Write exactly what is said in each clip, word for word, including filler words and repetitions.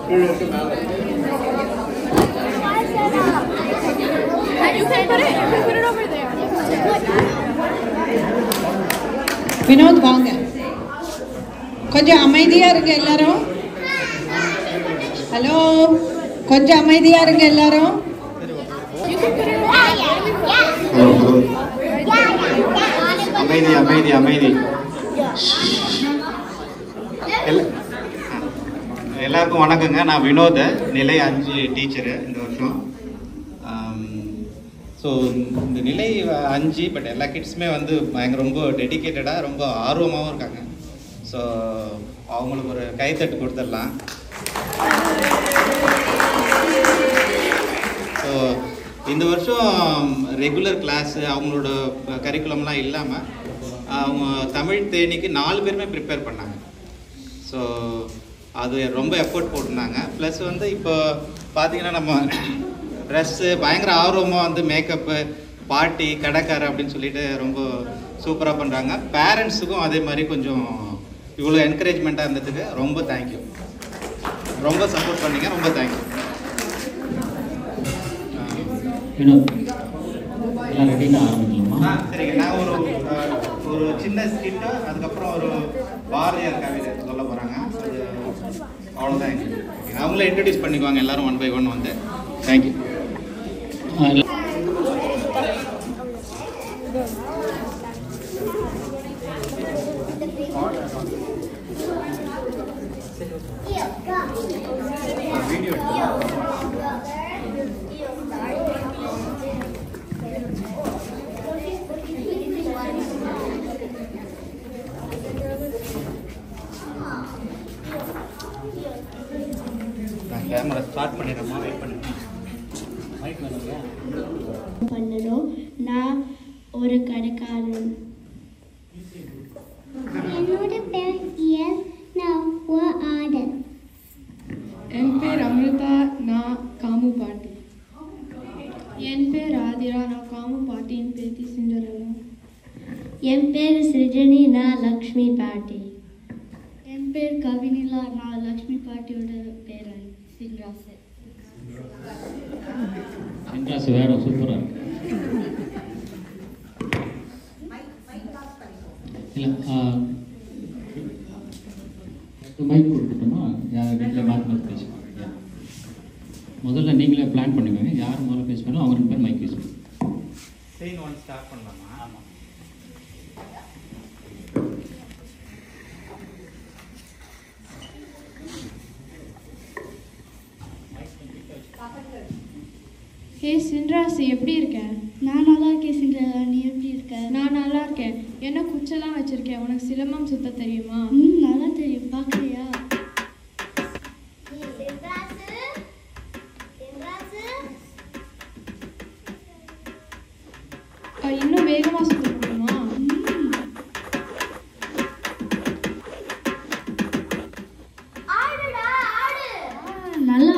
வினோத் வாங்க, கொஞ்சம் அமைதியா இருங்க எல்லாரும். ஹலோ, கொஞ்சம் அமைதியா இருங்க எல்லாரும். அமைதி அமைதி அமைதி. எல்லாருக்கும் வணக்கங்க. நான் வினோத், நிலை அஞ்சு டீச்சரு இந்த வருஷம். ஸோ இந்த நிலை அஞ்சு பட் எல்லா கிட்ஸுமே வந்து பயங்கர ரொம்ப டெடிக்கேட்டடாக ரொம்ப ஆர்வமாகவும் இருக்காங்க. ஸோ அவங்களுக்கு ஒரு கைத்தட்டு கொடுத்துடலாம். ஸோ இந்த வருஷம் ரெகுலர் கிளாஸு அவங்களோட கரிக்குலம்லாம் இல்லாமல் அவங்க தமிழ் தேனிக்கு நாலு பேருமே ப்ரிப்பேர் பண்ணாங்க. ஸோ அது ரொம்ப எஃபோர்ட் போட்டிருந்தாங்க. ப்ளஸ் வந்து இப்போ பார்த்தீங்கன்னா நம்ம ட்ரெஸ்ஸு பயங்கர ஆர்வமாக வந்து மேக்கப்பு, பாட்டி, கடைக்கார அப்படின்னு சொல்லிட்டு ரொம்ப சூப்பராக பண்ணுறாங்க. பேரண்ட்ஸுக்கும் அதே மாதிரி கொஞ்சம் இவ்வளோ என்கரேஜ்மெண்ட்டாக இருந்ததுக்கு ரொம்ப தேங்க்யூ. ரொம்ப சப்போர்ட் பண்ணிங்க, ரொம்ப தேங்க்யூ. ஆ சரிங்க. நான் ஒரு ஒரு சின்ன ஸ்கிட்டு, அதுக்கப்புறம் ஒரு பாரதியார் கவிதை சொல்ல போகிறாங்க. அது அவ்வளோதான். எங்களுக்கு அவங்களே இன்ட்ரடியூஸ் பண்ணிக்குவாங்க எல்லோரும் ஒன் பை ஒன் வந்து. தேங்க்யூ. கேமரா ஸ்டார்ட் பண்ணிடுறோமா? வெயிட் பண்ணுங்க. பண்ணணும். நான் ஒரு கடைக்காரன். என்னோட பேர் இயல். நான் ஒரு ஆர்டர். என் பேர் அமிர்தா. நான் காமு பாட்டி. என் பேர் ஆதிரா. நான் காமு பாட்டியின் பேத்தி சிண்டரெல்லா. என் பேர் சிருஜனி. நான் லக்ஷ்மி பாட்டி. என் பேர் கவினிலா. நான் லக்ஷ்மி பாட்டியோட பேரன் சின்ராசு. சின்ராசு வேற சூப்பராக இருக்கு. இல்லை மைக் கொடுத்துட்டோமா? யார் வீட்டில் மாற்றி மாற்றி பேசுவாங்க. முதல்ல நீங்களே பிளான் பண்ணுவீங்க. யார் முதல்ல பேசுவாங்களோ அவங்க ரெண்டு பேர் மைக் பேசுவாங்க. சீன் ஒன் ஸ்டார்ட் பண்ணலாமா? ஆமாம். ஹே சின்ராசு, எப்படி இருக்க? நான் நல்லா இருக்கேன் சிண்டரெல்லா. நீ எப்படி இருக்க? நான் நல்லா இருக்கேன். என்ன குச்செல்லாம் வச்சிருக்கேன். உனக்கு சிலம்பம் சுத்த தெரியுமா? ம் நல்லா தெரியும். பார்க்கலையா? இன்னும் வேகமாக சுத்த முடியுமா? நல்லா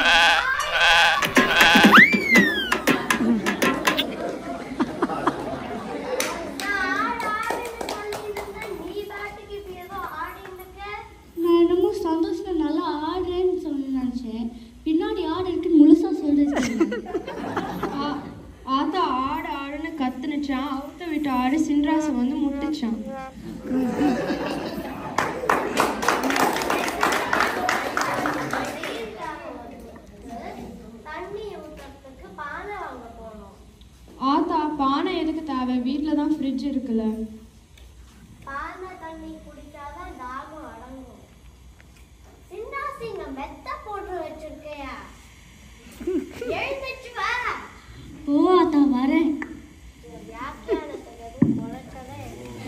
சந்தோஷம். நல்லா ஆடுறேன்னு சொல்லி நினச்சேன். பின்னாடி ஆடு இருக்குன்னு முழுசா சொல்றேன். ஆத்தா ஆடு ஆடுன்னு கத்துனுச்சான். அவுத்த விட்டு ஆடு சின்ராசை வந்து முட்டுச்சான். ஆத்தா பானை எதுக்கு தேவை? வீட்டில் தான் ஃப்ரிட்ஜ் இருக்குல்ல. பானை தண்ணி குடிச்சாதான் தாகம் அடங்கும். சின்னாசிங்க மெத்த போட்டு வச்சிருக்கையா? எழுந்துச்சு வா. ஓ ஆத்தா வரேன். வியாக்கியானத்துக்கு எதுவும் குறைச்சதே.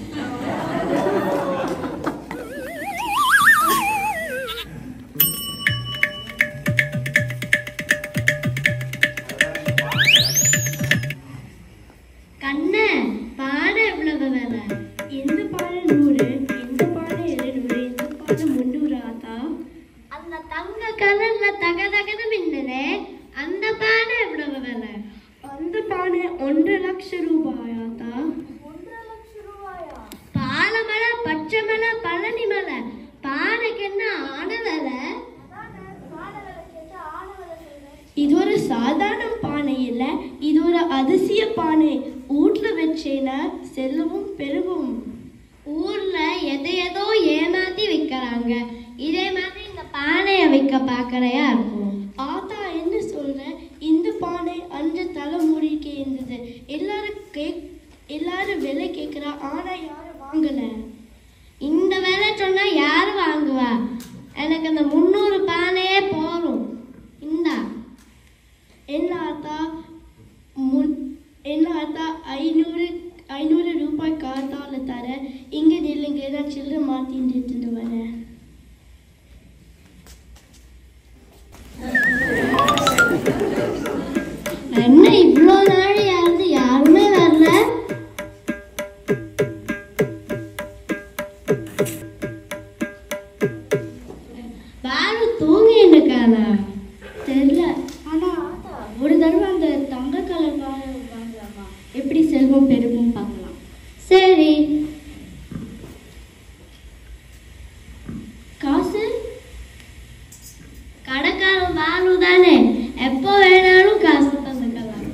கண்ணே, பானை எவ்வளவு வேலை? எந்த பானை நூறு, எந்த பானை எழுநூறு, எந்த பானை முன்னூறு ஆத்தா? அந்த தங்க கலர்ல தக தகன்னு மின்னலே அந்த பானை எவ்வளவு வேலை? அந்த பானை ஒன்றரை லட்சம் ரூபாய் ஆத்தா. ஒன்றரை லட்சம் ரூபாயா? பாலமலை, பச்சை மலை, பழனி மலை, பானைக்கு என்ன ஆன வேலை? இது ஒரு சாதாரண பானை இல்லை, இது ஒரு அதிசய பானை. வீட்டுல வச்சேன்னா செல்வம் பெருகும். ஊர்ல எதை ஏதோ ஏமாத்தி வைக்கிறாங்க, இதே மாதிரி இந்த பானையை வைக்க பார்க்கறையா இருக்கும். ஆத்தா என்ன சொல்ற, இந்த பானை அஞ்சு தலைமுறைக்கு இருந்தது. எல்லாரும் கே எல்லாரும் விலை கேட்குறா, ஆனா யாரும் வாங்கல. இந்த விலை சொன்னா யாரு வாங்குவா? எனக்கு அந்த முந்நூறு பானையே போரும். இந்தா என்ன ஆத்தா, முன் என்ன ஆத்தா ஐநூறு ஐநூறு ரூபாய் காத்தால தர. இங்கே நில்லுங்க, நான் சில்லறை மாற்றிட்டு எடுத்துட்டு வரேன். என்ன இவ்வளோ நாள் யாரு யாருமே வரல? பாரு தூங்கி இருக்கானா தெரியல. ஆனா ஆத்தா ஒரு தடவை அந்த தங்க கலர் பாரு வாங்கலாமா? எப்படி செல்வம் பெருகும் பார்க்கலாம். சரி, காசு கடைக்காரன் பாலு தானே, எப்போ வேணாலும் காசு தந்துக்கலாம்.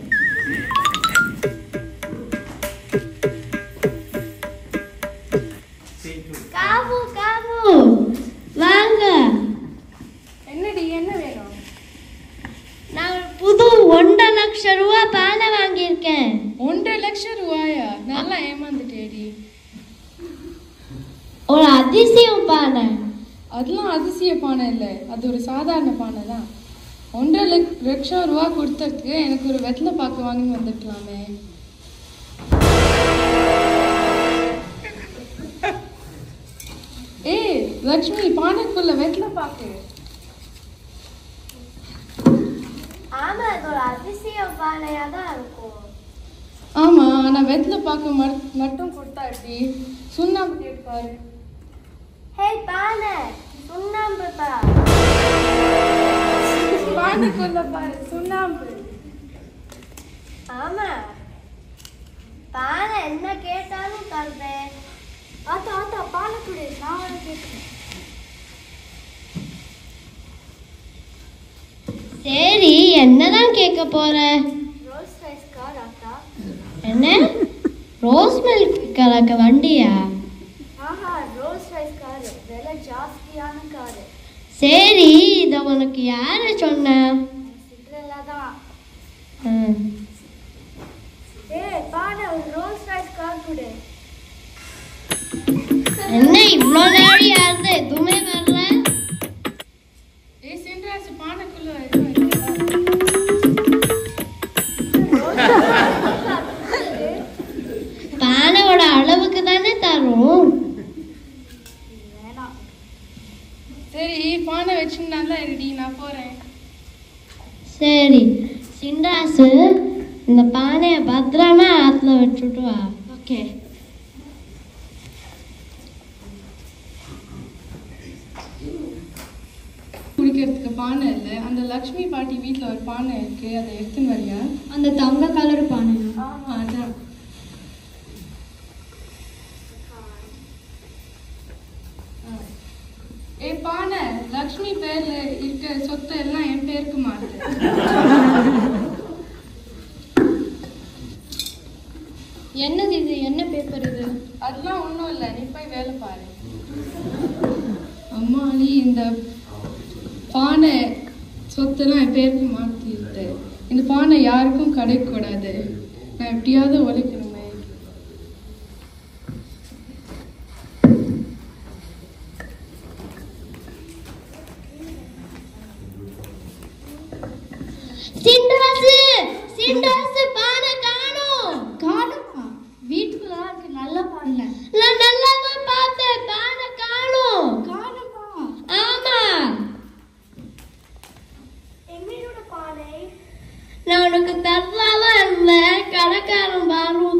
காபு காபு வாங்க. என்னடி, என்ன வேணும்? நான் ஒரு புது ஒன்றரை லட்சம் ரூபா பானை வாங்கியிருக்கேன். ஒன்றரை லட்சம் ரூபாயா? நல்லா ஏமாந்துட்டேடி. ஒரு அதிசயம் பானை. அதெல்லாம் அதிசய பானை இல்லை, அது ஒரு சாதாரண பானை தான். ஒன்றரை லட்சம் ரூபா கொடுத்ததுக்கு எனக்கு ஒரு வெத்தலை பாக்கு வாங்கி வந்துருக்கலாமே. ஏய் லக்ஷ்மி, பானைக்குள்ள வெத்தலை பாக்கு. ஆமா, அது ஒரு அதிசய பானையா தான் இருக்கும். ஆமா, ஆனா வெத்தலை பாக்கு மட்டும் கொடுத்தா எப்படி? சுண்ணாம்பு கேட்பாரு. ஹே பானை, சுண்ணாம்பு பா. பானைக்குள்ள பாரு சுண்ணாம்பு. ஆமா, பானை என்ன கேட்டாலும் தருவேன். ஆத்தா ஆத்தா பானை கொடு, நான் உனக்கு கேட்கிறேன். சரி, என்னதான் கேட்க போற? ரோஸ் ரைஸ் கார் ஆத்தா. என்ன ரோஸ் மில்க் கலக்க வண்டியா? ஆஹா, ரோஸ் ரைஸ் கார், விலை ஜாஸ்தியான கார். சரி, இத உனக்கு யாரு சொன்ன? சிட்ரலா தான். ஏய் பாரு, ஒரு ரோஸ் ரைஸ் கார் கொடு. என்ன இவ்ளோ நேரம் யாருது எதுவுமே வரல? ஏய் சின்ராசு, பானைக்குள்ள பானையோட அளவுக்கு தானே தரும். சரி, பானை வச்சு நல்லா ரெடி, நான் போறேன். சரி சின்ராசு, இந்த பானையை பத்திரமா ஆத்துல வச்சுட்டு வா. ஓகே. குடிக்கிறதுக்கு பானை இல்லை, அந்த லக்ஷ்மி பாட்டி வீட்டில் ஒரு பானை இருக்கு, அதை எடுத்துன்னு வரியா? அந்த தங்க கலர் பானை. ஆமா அதான். ஏ பானை, லக்ஷ்மி பேர்ல இருக்க சொத்து எல்லாம் என் பேருக்கு மாத்து. என்னது இது, என்ன பேப்பர் இது? அதெல்லாம் ஒன்றும் இல்லை, நீ போய் வேலை பாரு. அம்மா, நீ இந்த பானை சொத்தெல்லாம் என் பேருக்கு மாற்றிட்டு, இந்த பானை யாருக்கும் கிடைக்கக்கூடாது. நான் எப்படியாவது உழைக்கணுமே. சின்ராசு, சின்ராசு, பானை காணோம். காணோமா? வீட்டுக்குள்ள இருக்கு, நல்ல பானை. நான் நல்லா தான் பார்த்தேன், பானை காணோம். காணோமா? ஆமா. என்னோட பானை நான் உனக்கு தரலாதான் இருந்தேன், கடைக்காரன் பாரு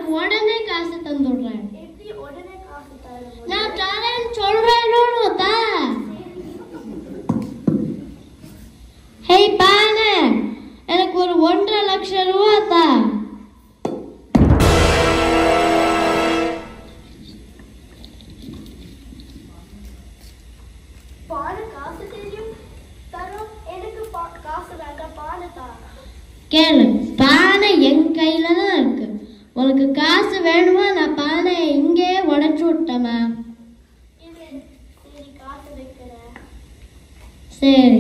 உடனே காசு தந்துடுறேன். நான் தரேன்னு சொல்றேன்னு தான். ஹே பானு, எனக்கு ஒரு ஒன்றரை லட்சம் ரூபா தான். கேளு, பானை என் கையில தான் இருக்கு. உனக்கு காசு வேணுமா? நான் பானை இங்கே உடைச்சு விட்டமா. சரி.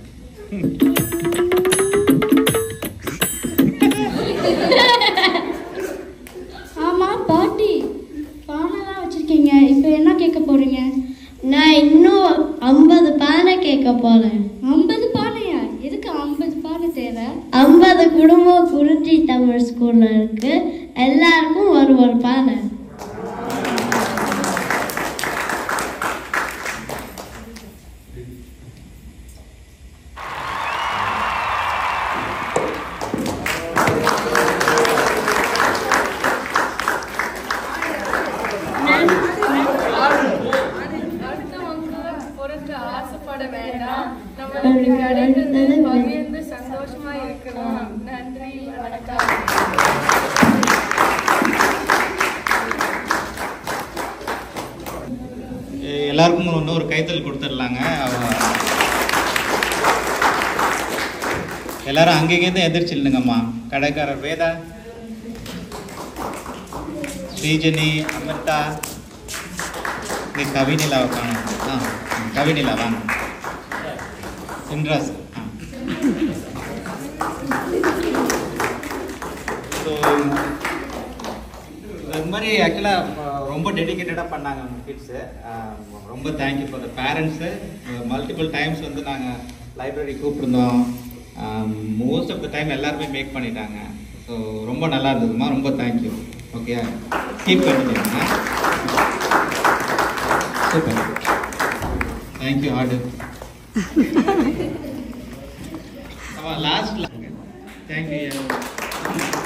ஆமா பாட்டி, பானைலாம் வச்சிருக்கீங்க, இப்போ என்ன கேட்க போறீங்க? நான் இன்னும் ஐம்பது பானை கேட்க போறேன். ஐம்பது பானையா? எதுக்கு ஐம்பது பானை தேவை? ஐம்பது குடும்பம் குறிஞ்சி தமிழ் ஸ்கூல்ல இருக்கு. எல்லாருக்கும் ஒரு ஒரு பானை. ஆசைப்பட வேண்டாம். நம்மளுக்கு கிடைத்தது பகிர்ந்து சந்தோஷமா இருக்கலாம். நன்றி, வணக்கம். எல்லாருக்கும் இன்னொரு கைத்தல் கொடுத்துடலாங்க. எல்லாரும் அங்கேருந்து எதிர்ச்சில்லுங்கம்மா. கடைக்காரர் வேதா, ஸ்ரீஜனி, அமிர்தா, நீ கவினிலா வாங்க. ஆ கவினிலா வாங்க. சின்ராஸ். ஆ ஸோ இது மாதிரி ஆக்சுவலாக ரொம்ப டெடிக்கேட்டடாக பண்ணாங்க அவங்க கிட்ஸு. ரொம்ப thank you for the parents. Multiple times வந்து நாங்கள் லைப்ரரி கூப்பிட்டுருந்தோம். மோஸ்ட் ஆஃப் த டைம் எல்லாருமே மேக் பண்ணிட்டாங்க. ஸோ ரொம்ப நல்லா இருந்ததுமா. ரொம்ப தேங்க்யூ. ஓகே, கீப் பண்ணிட்டீங்க. Super, thank you. ஆர்டு ஆமாம் லாஸ்ட்டில் தேங்க்யூ.